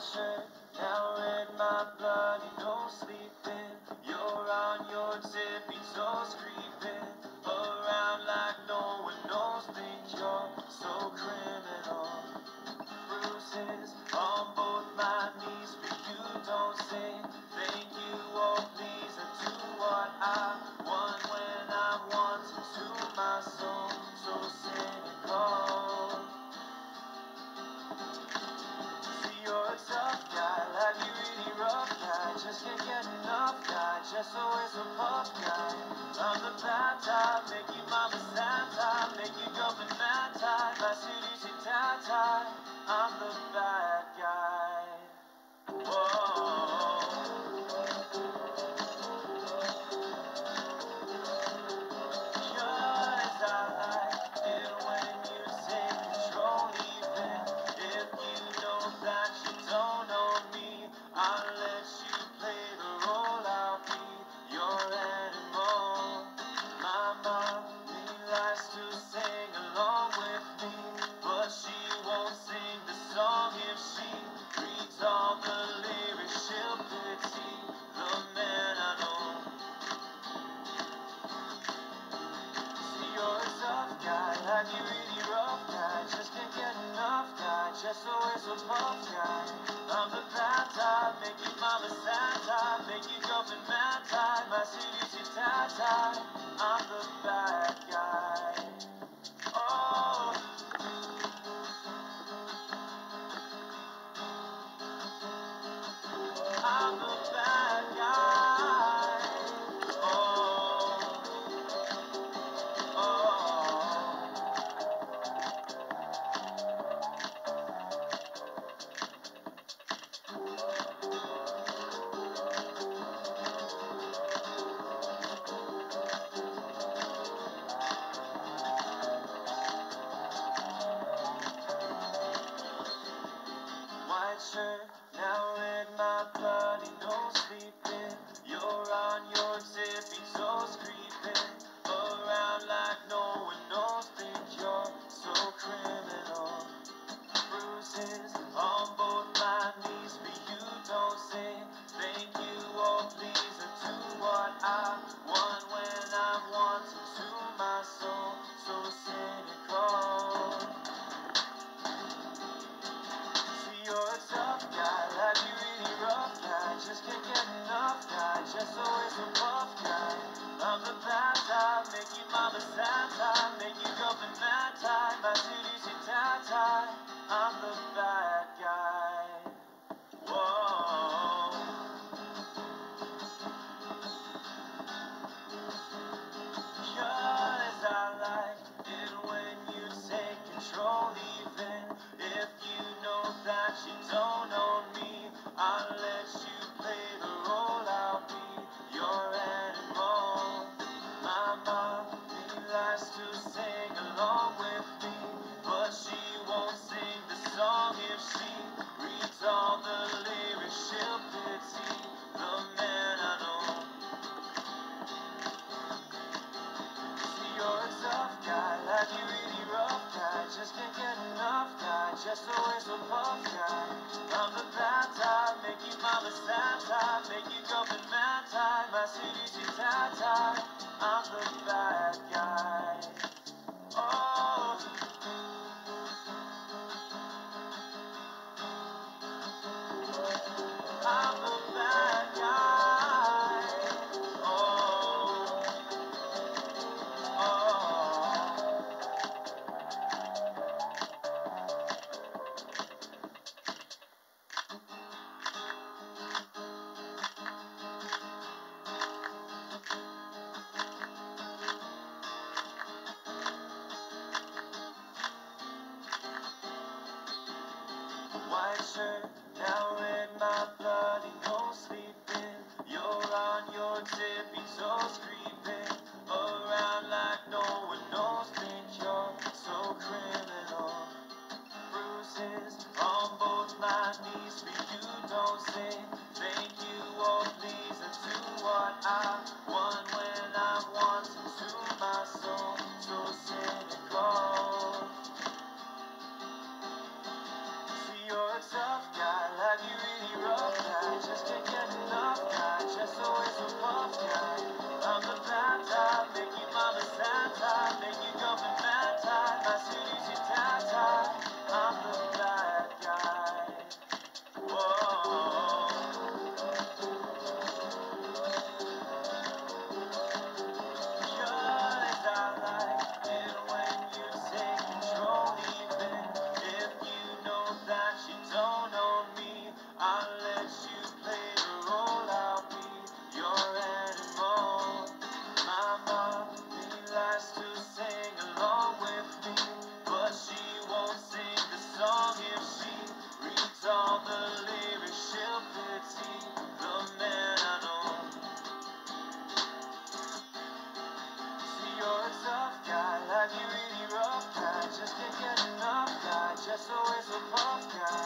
white shirt, now red my blood, you don't sleep in. You're on your tippy toes creeping around like no one knows, think you're so criminal. Bruises on both my knees, but you don't say thank you, oh please, I do what I want when I want to my soul, so cynical. You're a tough guy, like you really rough guy. Just can't get enough guy, just always a puff guy. I'm the bad type, make you mama sad type, make you go mad type. My city's a tie. I'm the bad guy. Whoa. Cause I like it when you take control, even if you know that you don't know me. I'll let you play the role, I'll be your animal. My mommy likes to sing along with me, but she won't sing the song if she reads all the lyrics. She'll pity the man I know. You're a tough guy, like you really rough guy. Just can't get enough guy, just always a puff guy. I'm the bad type, make you mama sad type, make you girlfriend mad type. My city's your tie. I'm the bad guy. Oh. I'm the bad guy. Oh. White shirt, now red my bloody nose sleeping. You're on your tippy toes creeping around like no one knows, think you're so criminal. Bruises on both my knees, but you don't say thank you, oh please, I do what I want when I want to my soul, so cynical. You're a tough guy, like you really rough guy. Just can't get enough guy, just always a puff guy. I'm the bad type, make you mama sad type, make you girlfriend mad type. My city's your tie. I'm the bad guy. Whoa. Cause I like it when you take control, even if you know that you don't know me. I'll let you play the role, I'll be your animal. My mommy likes to sing along with me, but she won't sing the song if she reads all the lyrics. She'll pity the man I know. You're a tough guy, like you really rough guy. Just can't get enough guy, just always a puff guy. I'm the bad type, make you mama sad type, make you girlfriend mad type. My city's your tie. I'm the bad guy. Oh. I'm the bad guy. Oh. White shirt, now red my bloody nose sleeping. You're on your tippy toes creeping around like no one knows, think you're so criminal. Bruises on both my knees, but you don't say thank you, oh please, I do what I want when I want to my soul, so cynical. You're a tough guy, like you puffed out.